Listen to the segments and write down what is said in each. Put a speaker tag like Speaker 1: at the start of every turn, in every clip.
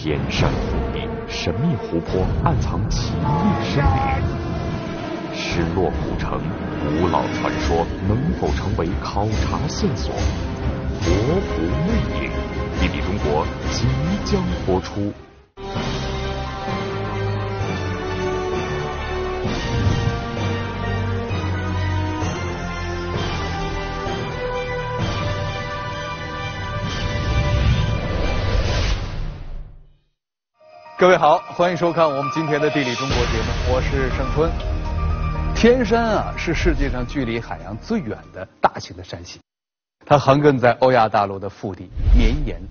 Speaker 1: 天山腹地，神秘湖泊暗藏奇异生灵。失落古城，古老传说能否成为考察线索？国服魅影，地理中国即将播出。
Speaker 2: 各位好，欢迎收看我们今天的地理中国节目，我是盛春。天山啊，是世界上距离海洋最远的大型的山系，它横亘在欧亚大陆的腹地，绵延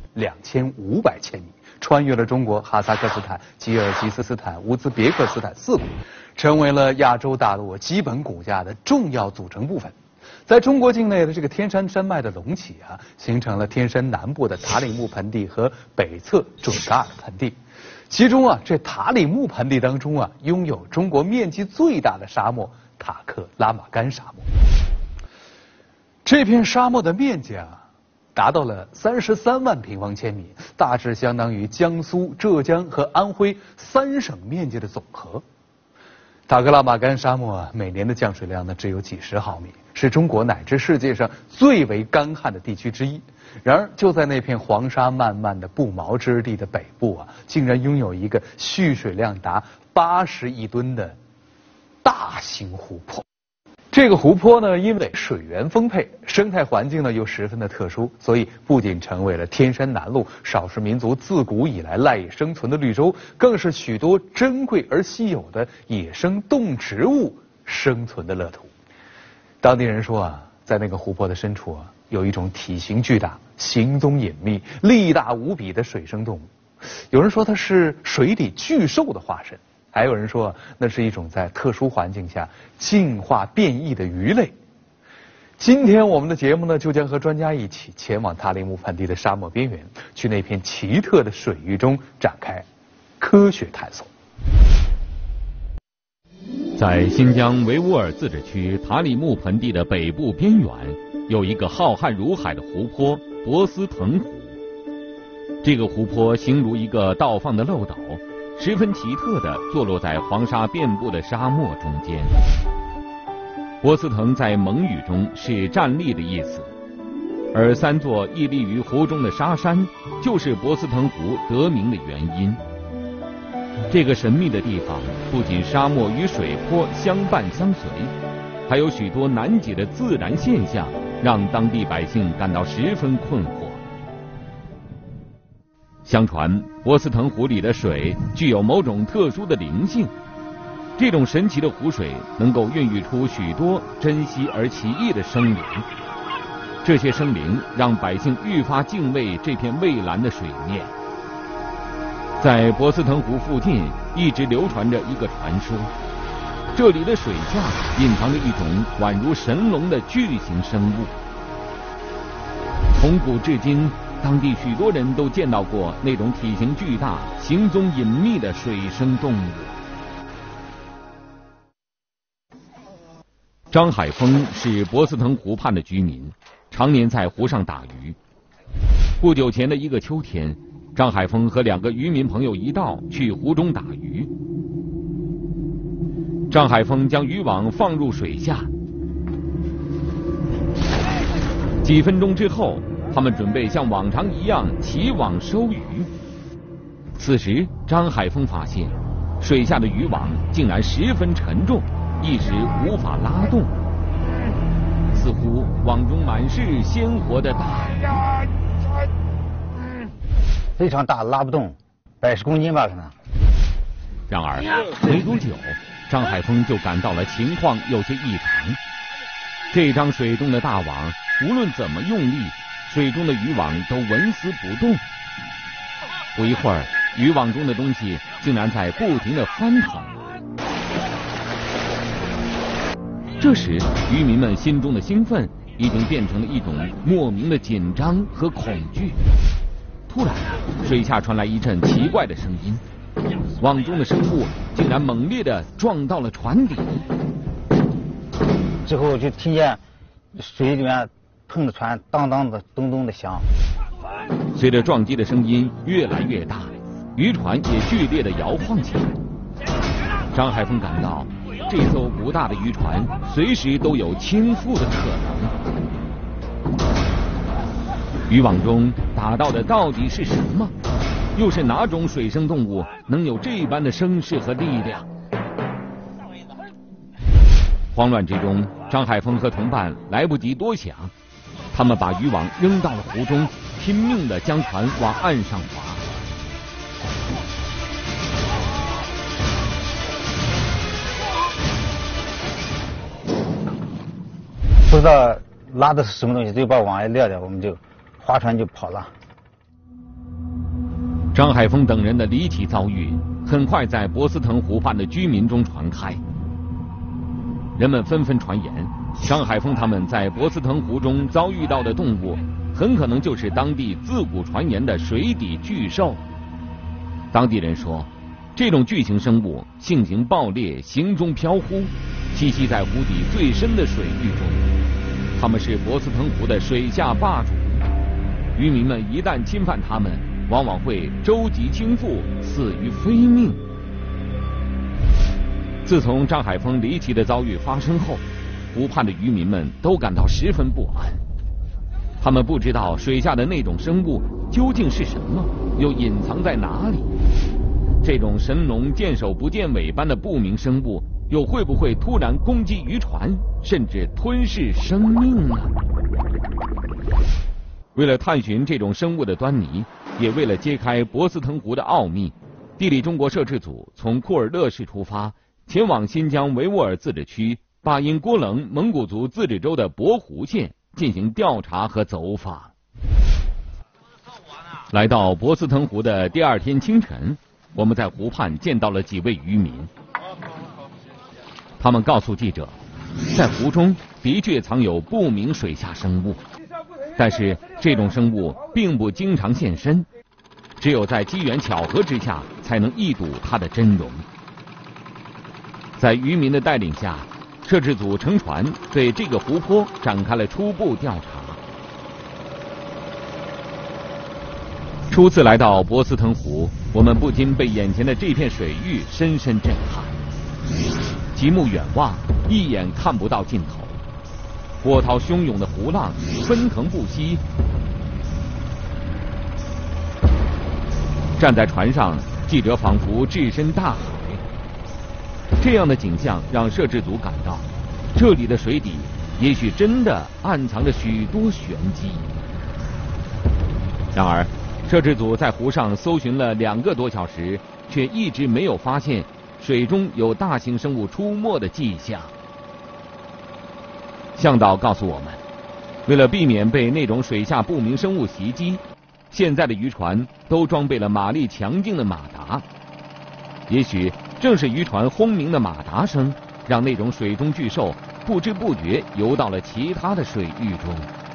Speaker 2: 2500千米，穿越了中国、哈萨克斯坦、吉尔吉斯斯坦、乌兹别克斯坦4国，成为了亚洲大陆基本骨架的重要组成部分。在中国境内的这个天山山脉的隆起啊，形成了天山南部的塔里木盆地和北侧准噶尔盆地。其中啊，这塔里木盆地当中啊，拥有中国面积最大的沙漠塔克拉玛干沙漠。这片沙漠的面积啊，达到了33万平方千米，大致相当于江苏、浙江和安徽3省面积的总和。塔克拉玛干沙漠啊，每年的降水量呢只有几十毫米，是中国乃至世界上最为干旱的地区之一。然而，就在那片黄沙漫漫的不毛之地的北部啊，竟然拥有一个蓄水量达80亿吨的大型湖泊。这个湖泊呢，因为水源丰沛，生态环境呢又十分的特殊，所以不仅成为了天山南麓少数民族自古以来赖以生存的绿洲，更是许多珍贵而稀有的野生动植物生存的乐土。当地人说啊，在那个湖泊的深处啊，有一种体型巨大、行踪隐秘、力大无比的水生动物。有人说它是水底巨兽的化身，还有人说那是一种在特殊环境下进化变异的鱼类。今天我们的节目呢，就将和专家一起前往塔里木盆地的沙漠边缘，去那片奇特的水域中展开科学探索。
Speaker 3: 在新疆维吾尔自治区塔里木盆地的北部边缘，有一个浩瀚如海的湖泊博斯腾湖。这个湖泊形如一个倒放的漏斗，十分奇特地坐落在黄沙遍布的沙漠中间。博斯腾在蒙语中是站立的意思，而3座屹立于湖中的沙山就是博斯腾湖得名的原因。这个神秘的地方不仅沙漠与水泊相伴相随，还有许多难解的自然现象，让当地百姓感到十分困惑。相传博斯腾湖里的水具有某种特殊的灵性，这种神奇的湖水能够孕育出许多珍稀而奇异的生灵，这些生灵让百姓愈发敬畏这片蔚蓝的水面。在博斯腾湖附近一直流传着一个传说，这里的水下隐藏着一种宛如神龙的巨型生物。从古至今，当地许多人都见到过那种体型巨大、行踪隐秘的水生动物。张海峰是博斯腾湖畔的居民，常年在湖上打鱼。不久前的一个秋天，张海峰和2个渔民朋友一道去湖中打鱼。张海峰将渔网放入水下，几分钟之后，他们准备像往常一样起网收鱼。此时，张海峰发现水下的渔网竟然十分沉重，一时无法拉动，似乎网中满是鲜活的大鱼。
Speaker 4: 非常大，拉不动，80公斤吧可能。
Speaker 3: 然而没多久，张海峰就感到了情况有些异常。这张水中的大网无论怎么用力，水中的渔网都纹丝不动。不一会儿，渔网中的东西竟然在不停地翻腾。这时，渔民们心中的兴奋已经变成了一种莫名的紧张和恐惧。突然，水下传来一阵奇怪的声音，网中的生物竟然猛烈地撞到了船底。
Speaker 4: 之后就听见水里面碰着船当当的咚咚的响。
Speaker 3: 随着撞击的声音越来越大， 渔船也剧烈地摇晃起来。张海峰感到，这艘不大的渔船随时都有倾覆的可能。渔网中打到的到底是什么？又是哪种水生动物能有这般的声势和力量？慌乱之中，张海峰和同伴来不及多想，他们把渔网扔到了湖中，拼命地将船往岸上划。
Speaker 4: 不知道拉的是什么东西，就把网一撂掉，我们就划船就跑了。
Speaker 3: 张海峰等人的离奇遭遇很快在博斯腾湖畔的居民中传开，人们纷纷传言，张海峰他们在博斯腾湖中遭遇到的动物，很可能就是当地自古传言的水底巨兽。当地人说，这种巨型生物性情暴烈，行踪飘忽，栖息在湖底最深的水域中。他们是博斯腾湖的水下霸主，渔民们一旦侵犯他们，往往会周疾倾覆，死于非命。自从张海峰离奇的遭遇发生后，湖畔的渔民们都感到十分不安。他们不知道水下的那种生物究竟是什么，又隐藏在哪里。这种神龙见首不见尾般的不明生物，又会不会突然攻击渔船，甚至吞噬生命呢？为了探寻这种生物的端倪，也为了揭开博斯腾湖的奥秘，地理中国摄制组从库尔勒市出发，前往新疆维吾尔自治区巴音郭楞蒙古族自治州的博湖县进行调查和走访。来到博斯腾湖的第二天清晨，我们在湖畔见到了几位渔民。他们告诉记者，在湖中的确藏有不明水下生物，但是这种生物并不经常现身，只有在机缘巧合之下才能一睹它的真容。在渔民的带领下，摄制组乘船对这个湖泊展开了初步调查。初次来到博斯腾湖，我们不禁被眼前的这片水域深深震撼。极目远望，一眼看不到尽头，波涛汹涌的湖浪奔腾不息。站在船上，记者仿佛置身大海。这样的景象让摄制组感到，这里的水底也许真的暗藏着许多玄机。然而，摄制组在湖上搜寻了2个多小时，却一直没有发现水中有大型生物出没的迹象。向导告诉我们，为了避免被那种水下不明生物袭击，现在的渔船都装备了马力强劲的马达。也许正是渔船轰鸣的马达声，让那种水中巨兽不知不觉游到了其他的水域中。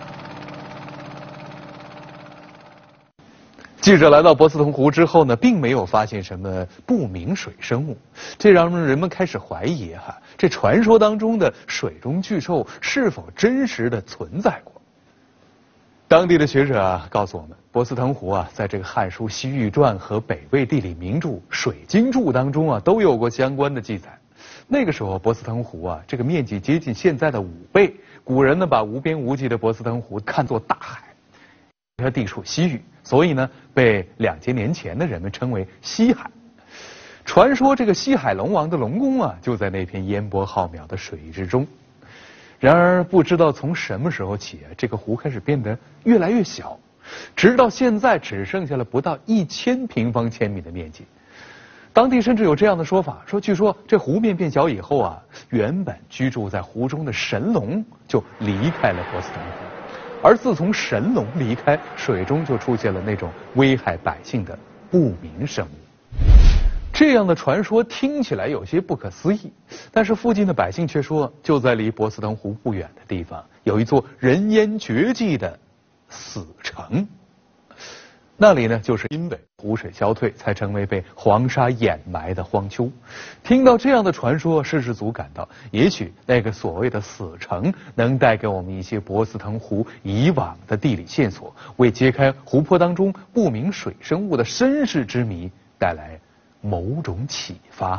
Speaker 2: 记者来到博斯腾湖之后呢，并没有发现什么不明水生物，这让人们开始怀疑这传说当中的水中巨兽是否真实的存在过。当地的学者告诉我们，博斯腾湖在这个《汉书·西域传》和北魏地理名著《水经注》当中都有过相关的记载。那个时候博斯腾湖这个面积接近现在的5倍，古人呢把无边无际的博斯腾湖看作大海，它地处西域，所以呢被2000年前的人们称为西海。传说这个西海龙王的龙宫就在那片烟波浩渺的水域之中。然而不知道从什么时候起这个湖开始变得越来越小，直到现在只剩下了不到1000平方千米的面积。当地甚至有这样的说法，据说这湖面变小以后原本居住在湖中的神龙就离开了博斯腾湖，而自从神龙离开，水中就出现了那种危害百姓的不明生物。这样的传说听起来有些不可思议，但是附近的百姓却说，就在离博斯腾湖不远的地方，有一座人烟绝迹的死城。那里呢，就是因为湖水消退，才成为被黄沙掩埋的荒丘。听到这样的传说，摄制组感到，也许那个所谓的死城能带给我们一些博斯腾湖以往的地理线索，为揭开湖泊当中不明水生物的身世之谜带来某种启发。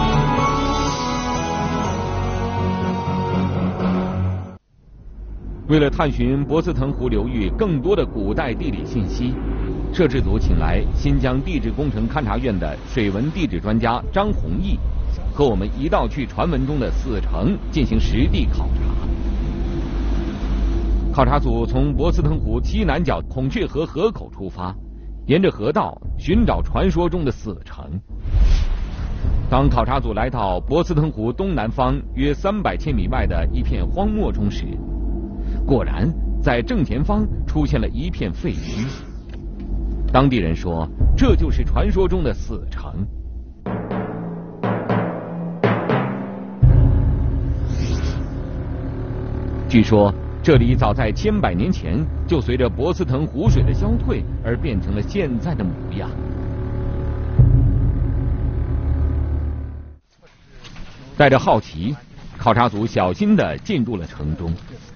Speaker 3: 为了探寻博斯腾湖流域更多的古代地理信息，摄制组请来新疆地质工程勘察院的水文地质专家张弘毅，和我们一道去传闻中的死城进行实地考察。考察组从博斯腾湖西南角孔雀河河口出发，沿着河道寻找传说中的死城。当考察组来到博斯腾湖东南方约300千米外的一片荒漠中时，果然在正前方出现了一片废墟。当地人说，这就是传说中的死城。据说这里早在千百年前就随着博斯腾湖水的消退而变成了现在的模样。带着好奇，考察组小心地进入了城中。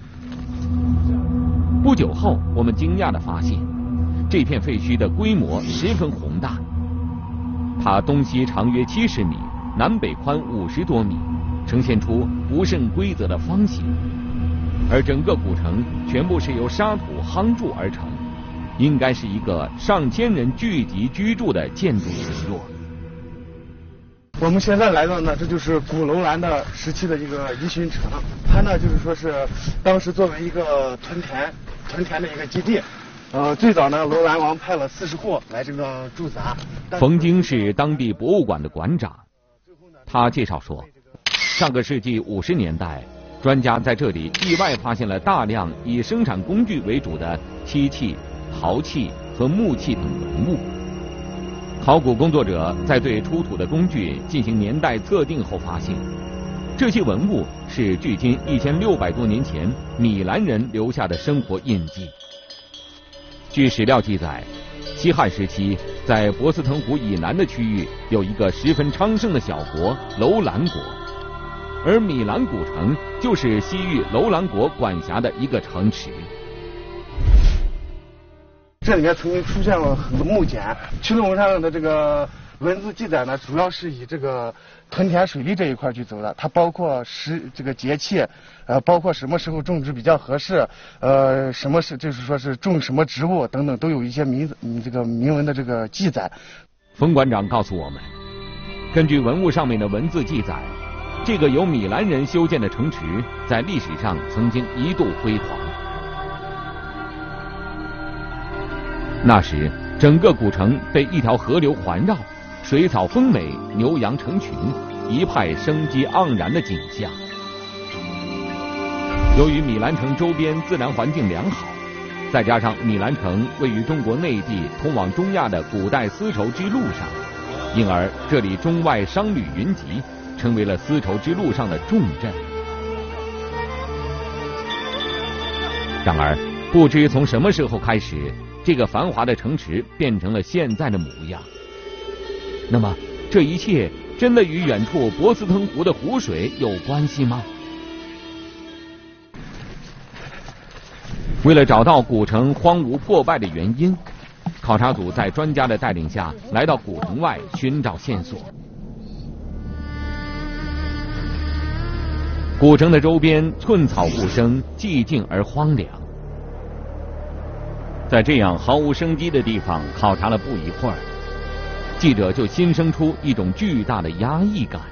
Speaker 3: 不久后，我们惊讶地发现，这片废墟的规模十分宏大。它东西长约70米，南北宽50多米，呈现出不甚规则的方形。而整个古城全部是由沙土夯筑而成，应该是一个上千人聚集居住的建筑群落。
Speaker 5: 我们现在来到呢，这就是古楼兰的时期的一个遗寻城，它呢就是说是当时作为一个屯田的一个基地。最早呢，楼兰王派了40户来这个驻扎。
Speaker 3: 冯京是当地博物馆的馆长，他介绍说，上个世纪50年代，专家在这里意外发现了大量以生产工具为主的漆器、陶器和木器等文物。考古工作者在对出土的工具进行年代测定后发现，这些文物是距今1600多年前米兰人留下的生活印记。据史料记载，西汉时期在博斯腾湖以南的区域有一个十分昌盛的小国楼兰国，而米兰古城就是西域楼兰国管辖的一个城池。
Speaker 5: 这里面曾经出现了很多木简，青龙上的这个文字记载呢，主要是以这个屯田水利这一块去走的，它包括这个节气，包括什么时候种植比较合适，什么是就是说是种什么植物等等，都有一些铭文的这个记载。
Speaker 3: 冯馆长告诉我们，根据文物上面的文字记载，这个由米兰人修建的城池在历史上曾经一度辉煌。那时整个古城被一条河流环绕，水草丰美，牛羊成群，一派生机盎然的景象。由于米兰城周边自然环境良好，再加上米兰城位于中国内地通往中亚的古代丝绸之路上，因而这里中外商旅云集，成为了丝绸之路上的重镇。然而，不知从什么时候开始，这个繁华的城池变成了现在的模样。那么，这一切真的与远处博斯腾湖的湖水有关系吗？为了找到古城荒芜破败的原因，考察组在专家的带领下来到古城外寻找线索。古城的周边寸草不生，寂静而荒凉。在这样毫无生机的地方考察了不一会儿，记者就心生出一种巨大的压抑感。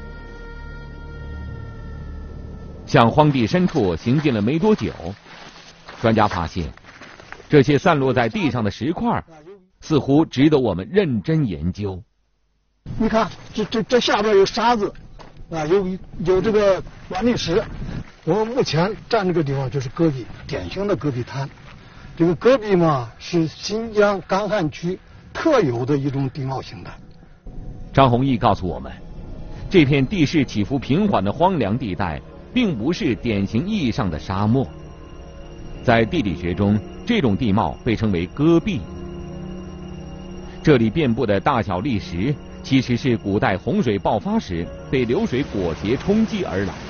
Speaker 3: 向荒地深处行进了没多久，专家发现，这些散落在地上的石块，似乎值得我们认真研究。
Speaker 6: 你看，这下边有沙子，啊，有这个软砾石。我们目前站这个地方就是戈壁，典型的戈壁滩。这个戈壁嘛，是新疆干旱区特有的一种地貌形态。
Speaker 3: 张弘毅告诉我们，这片地势起伏平缓的荒凉地带，并不是典型意义上的沙漠。在地理学中，这种地貌被称为戈壁。这里遍布的大小砾石，其实是古代洪水爆发时被流水裹挟冲击而来。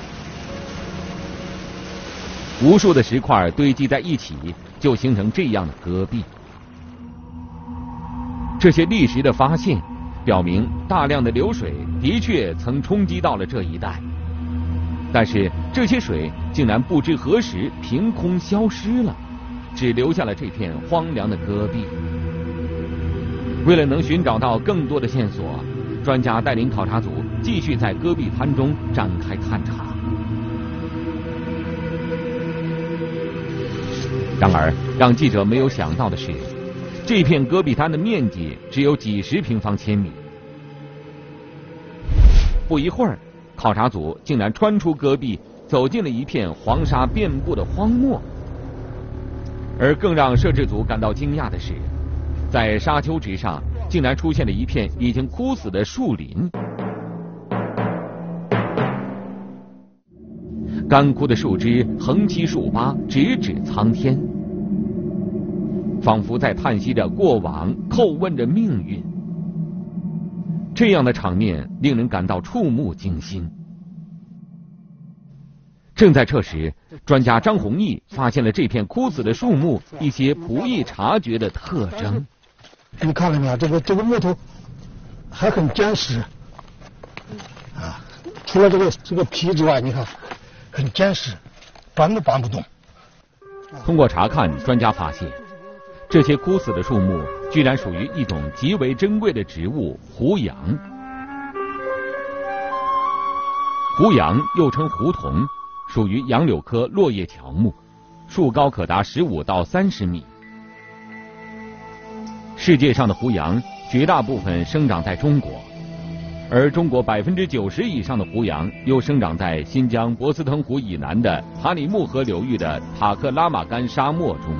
Speaker 3: 无数的石块堆积在一起，就形成这样的戈壁。这些砾石的发现， 表明大量的流水的确曾冲击到了这一带，但是这些水竟然不知何时凭空消失了，只留下了这片荒凉的戈壁。为了能寻找到更多的线索，专家带领考察组继续在戈壁滩中展开探查。然而，让记者没有想到的是，这片戈壁滩的面积只有几十平方千米。不一会儿，考察组竟然穿出戈壁，走进了一片黄沙遍布的荒漠。而更让摄制组感到惊讶的是，在沙丘之上竟然出现了一片已经枯死的树林。干枯的树枝横七竖八，直指苍天，仿佛在叹息着过往，叩问着命运。这样的场面令人感到触目惊心。正在这时，专家张弘毅发现了这片枯死的树木一些不易察觉的特征。
Speaker 6: 你看了没有？这个木头还很坚实啊，除了这个皮之外，你看很坚实，搬都搬不动。
Speaker 3: 通过查看，专家发现这些枯死的树木居然属于一种极为珍贵的植物——胡杨。胡杨又称胡桐，属于杨柳科落叶乔木，树高可达15到30米。世界上的胡杨绝大部分生长在中国，而中国90%以上的胡杨又生长在新疆博斯腾湖以南的塔里木河流域的塔克拉玛干沙漠中。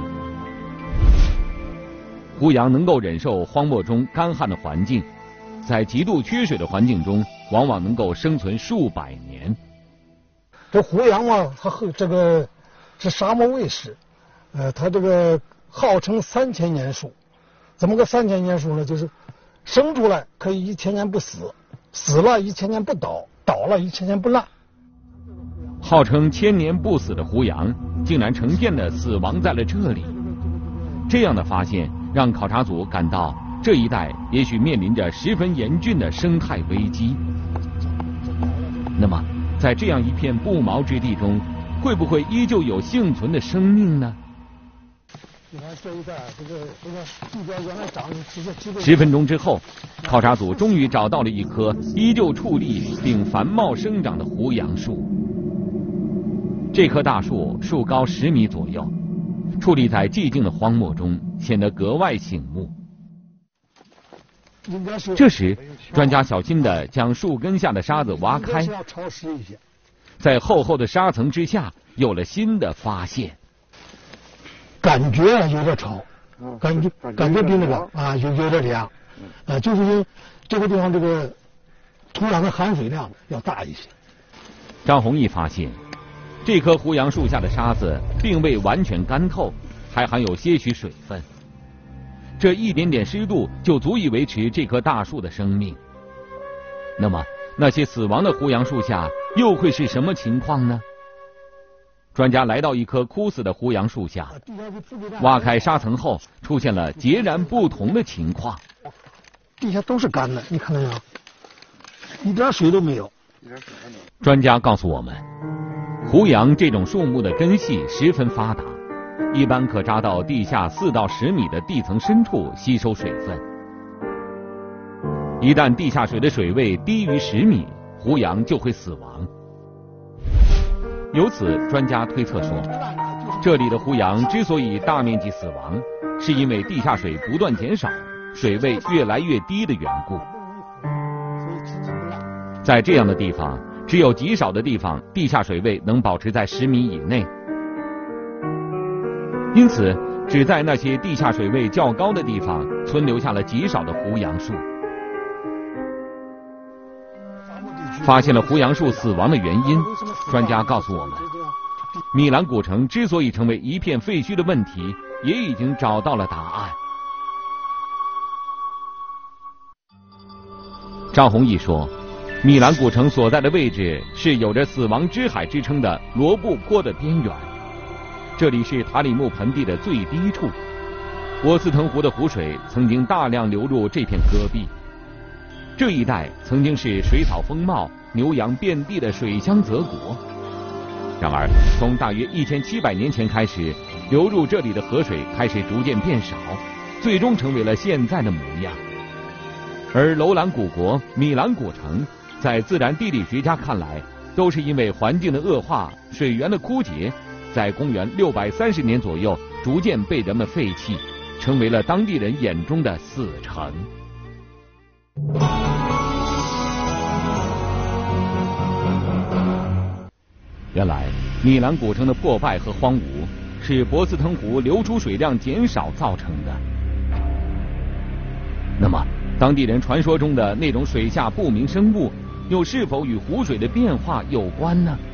Speaker 3: 胡杨能够忍受荒漠中干旱的环境，在极度缺水的环境中，往往能够生存数百年。
Speaker 6: 这胡杨嘛，它这个是沙漠卫士，它这个号称3000年树。怎么个3000年树呢？就是生出来可以1000年不死，死了1000年不倒，倒了1000年不烂。
Speaker 3: 号称1000年不死的胡杨，竟然成片的死亡在了这里。这样的发现让考察组感到这一带也许面临着十分严峻的生态危机。那么，在这样一片不毛之地中，会不会依旧有幸存的生命呢？10分钟之后，考察组终于找到了一棵依旧矗立并繁茂生长的胡杨树。这棵大树树高10米左右，矗立在寂静的荒漠中，显得格外醒目。这时，专家小心地将树根下的沙子挖开，在厚厚的沙层之下有了新的发现。
Speaker 6: 感觉有点潮，感觉比那个有点凉，就是因为这个地方这个土壤的含水量要大一些。
Speaker 3: 张弘毅发现，这棵胡杨树下的沙子并未完全干透，还含有些许水分。这一点点湿度就足以维持这棵大树的生命。那么，那些死亡的胡杨树下又会是什么情况呢？专家来到一棵枯死的胡杨树下，挖开沙层后，出现了截然不同的情况。
Speaker 6: 地下都是干的，你看到没有？一点水都没有。
Speaker 3: 专家告诉我们，胡杨这种树木的根系十分发达，一般可扎到地下4到10米的地层深处吸收水分。一旦地下水的水位低于10米，胡杨就会死亡。由此，专家推测说，这里的胡杨之所以大面积死亡，是因为地下水不断减少，水位越来越低的缘故。在这样的地方，只有极少的地方地下水位能保持在10米以内，因此只在那些地下水位较高的地方存留下了极少的胡杨树。发现了胡杨树死亡的原因，专家告诉我们，米兰古城之所以成为一片废墟的问题，也已经找到了答案。张弘毅说，米兰古城所在的位置是有着死亡之海之称的罗布泊的边缘，这里是塔里木盆地的最低处，博斯腾湖的湖水曾经大量流入这片戈壁。 这一带曾经是水草丰茂、牛羊遍地的水乡泽国。然而，从大约1700年前开始，流入这里的河水开始逐渐变少，最终成为了现在的模样。而楼兰古国、米兰古城，在自然地理学家看来，都是因为环境的恶化、水源的枯竭，在公元630年左右逐渐被人们废弃，成为了当地人眼中的死城。原来，米兰古城的破败和荒芜是博斯腾湖流出水量减少造成的。那么，当地人传说中的那种水下不明生物，又是否与湖水的变化有关呢？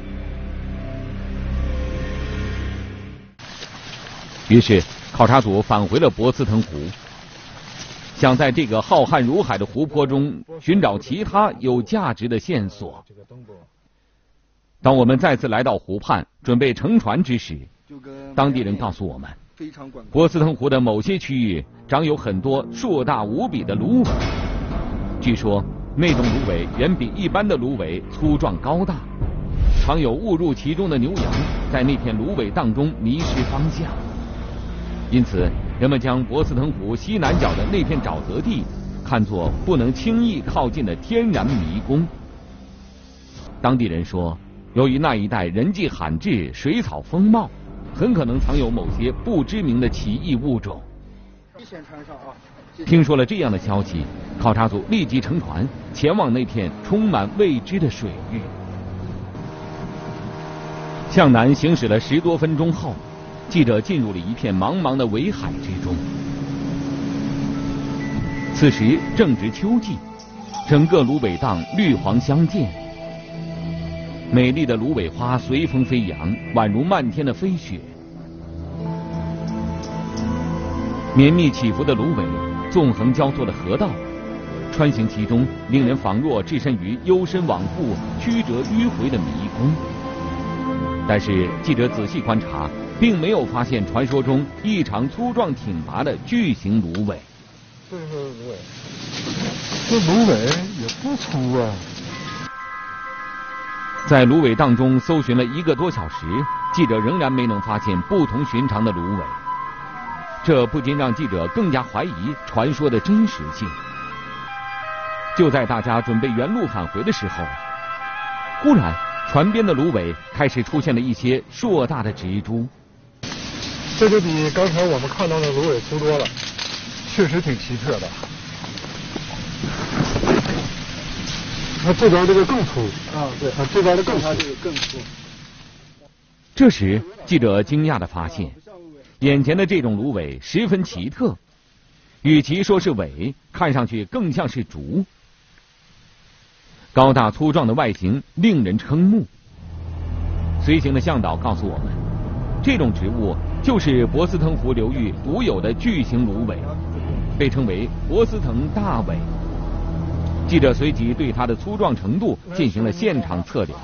Speaker 3: 于是，考察组返回了博斯腾湖，想在这个浩瀚如海的湖泊中寻找其他有价值的线索。当我们再次来到湖畔，准备乘船之时，当地人告诉我们，博斯腾湖的某些区域长有很多硕大无比的芦苇。据说，那种芦苇远比一般的芦苇粗壮高大，常有误入其中的牛羊在那片芦苇荡中迷失方向。因此，人们将博斯腾湖西南角的那片沼泽地看作不能轻易靠近的天然迷宫。当地人说，由于那一带人迹罕至、水草丰茂，很可能藏有某些不知名的奇异物种。听说了这样的消息，考察组立即乘船前往那片充满未知的水域。向南行驶了10多分钟后，记者进入了一片茫茫的围海之中。此时正值秋季，整个芦苇荡绿黄相间，美丽的芦苇花随风飞扬，宛如漫天的飞雪。绵密起伏的芦苇，纵横交错的河道，穿行其中，令人仿若置身于幽深罔顾、曲折迂回的迷宫。但是记者仔细观察，并没有发现传说中异常粗壮挺拔的巨型芦苇。
Speaker 6: 这是芦苇，这芦苇也不粗啊。
Speaker 3: 在芦苇荡中搜寻了1个多小时，记者仍然没能发现不同寻常的芦苇。这不禁让记者更加怀疑传说的真实性。就在大家准备原路返回的时候，忽然船边的芦苇开始出现了一些硕大的植株。
Speaker 6: 这就比刚才我们看到的芦苇粗多了，确实挺奇特的。它这边这个更粗啊，对，它这边的更粗。
Speaker 3: 这时，记者惊讶地发现，眼前的这种芦苇十分奇特，与其说是苇，看上去更像是竹。高大粗壮的外形令人瞠目。随行的向导告诉我们，这种植物就是博斯腾湖流域独有的巨型芦苇，被称为博斯腾大苇。记者随即对它的粗壮程度进行了现场测量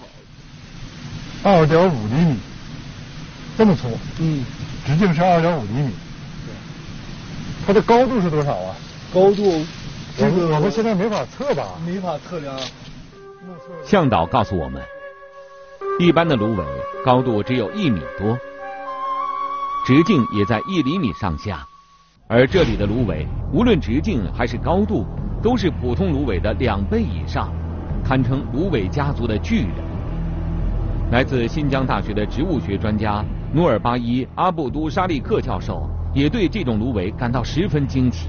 Speaker 6: ，2.5厘米，这么粗，直径是2.5厘米。它的高度是多少啊？
Speaker 5: 高度，
Speaker 6: 这个我们现在没法测吧？
Speaker 5: 没法测量。
Speaker 3: 向导告诉我们，一般的芦苇高度只有1米多，直径也在1厘米上下，而这里的芦苇无论直径还是高度，都是普通芦苇的2倍以上，堪称芦苇家族的巨人。来自新疆大学的植物学专家努尔巴伊阿布都沙利克教授也对这种芦苇感到十分惊奇。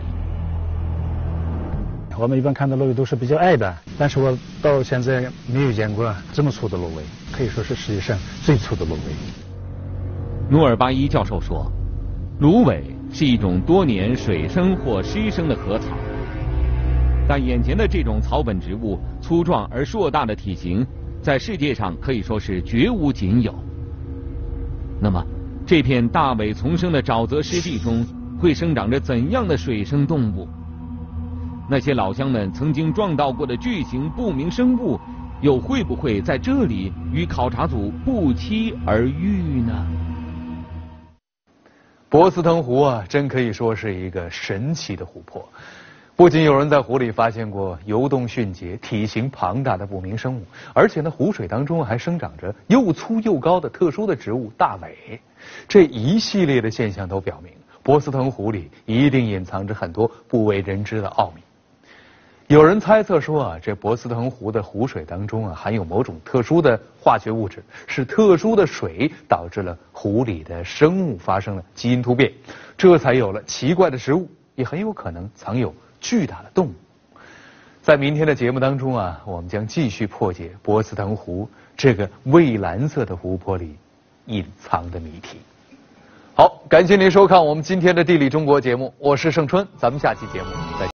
Speaker 4: 我们一般看到芦苇都是比较矮的，但是我到现在没有见过这么粗的芦苇，可以说是世界上最粗的芦苇。
Speaker 3: 努尔巴伊教授说，芦苇是一种多年水生或湿生的禾草，但眼前的这种草本植物粗壮而硕大的体型，在世界上可以说是绝无仅有。那么，这片大苇丛生的沼泽湿地中，会生长着怎样的水生动物？那些老乡们曾经撞到过的巨型不明生物，又会不会在这里与考察组不期而遇呢？
Speaker 2: 博斯腾湖啊，真可以说是一个神奇的湖泊。 不仅有人在湖里发现过游动迅捷、体型庞大的不明生物，而且呢，湖水当中还生长着又粗又高的特殊的植物大尾。这一系列的现象都表明，博斯腾湖里一定隐藏着很多不为人知的奥秘。有人猜测说这博斯腾湖的湖水当中含有某种特殊的化学物质，是特殊的水导致了湖里的生物发生了基因突变，这才有了奇怪的食物，也很有可能藏有巨大的动物。在明天的节目当中我们将继续破解博斯腾湖这个蔚蓝色的湖泊里隐藏的谜题。好，感谢您收看我们今天的地理中国节目，我是盛春，咱们下期节目再见。